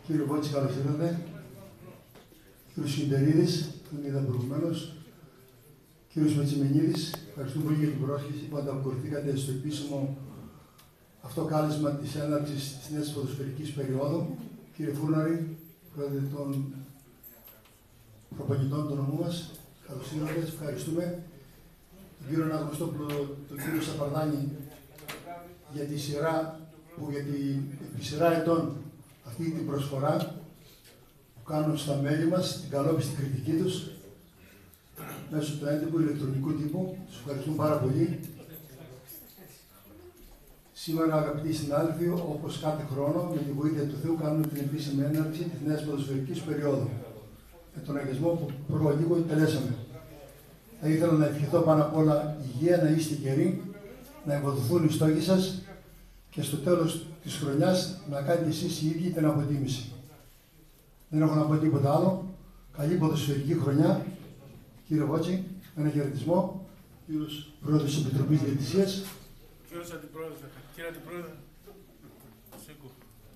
Κύριε Βότση, καλώς ήρθατε. Κύριος Σιντερίδης, τον είδα προηγουμένως. Κύριος Μετσιμενίδης, ευχαριστούμε πολύ για την πρόσκληση που ανταποκριθήκατε στο επίσημο αυτό κάλεσμα της έναρξης της νέας ποδοσφαιρικής περίοδου. Κύριε Φούρναρη, πρόεδρε των προπονητών του νομού μας, καλώς ήρθατε, ευχαριστούμε. Τον κύριο Αναγνωστόπουλο, τον κύριο Σαπαρδάνη, για τη σειρά που επί σειρά ετών αυτή την προσφορά που κάνουν στα μέλη μας, την καλόπιστη κριτική τους, μέσω του έντυπου ηλεκτρονικού τύπου. Τους ευχαριστούμε πάρα πολύ. Σήμερα, αγαπητοί συνάδελφοι, όπως κάθε χρόνο, με τη βοήθεια του Θεού, κάνουμε την επίσημη έναρξη της νέας ποδοσφαιρικής περίοδου. Με τον αγισμό που προλίγο τελέσαμε. Θα ήθελα να ευχηθώ πάνω απ' όλα υγεία, να είστε καιροί, να ευοδοθούν οι στόχοι σας και στο τέλος της χρονιάς να κάνετε εσείς οι ίδιοι την αποτίμηση. Δεν έχω να πω τίποτα άλλο. Καλή ποδοσφαιρική χρονιά. Κύριε Βότση, ένα χαιρετισμό. Κύριος Πρόεδρος της Επιτροπής Διαιτησίας. Κύριος Αντιπρόεδρος, κύριε Αντιπρόεδρε. Σήκω.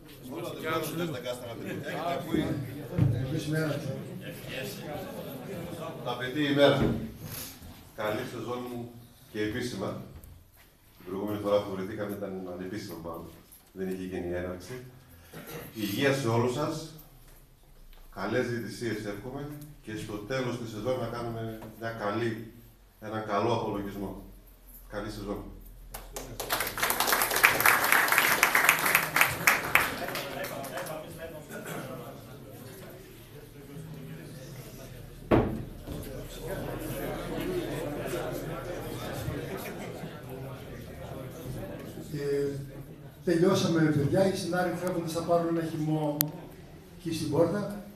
Αγαπητή ημέρα. Καλή σεζόν και επίσημα. Την προηγούμενη φορά που βρεθήκαμε ήταν ανεπίσημα πάνω. Δεν είχε γίνει η έναρξη. Υγεία σε όλους σας. Καλές διαιτησίες εύχομαι και στο τέλος της σεζόν να κάνουμε έναν καλό απολογισμό. Καλή σεζόν. Τελειώσαμε, παιδιά. Οι συνάδελφοι φεύγοντας θα πάρουν ένα χυμό εκεί στην πόρτα.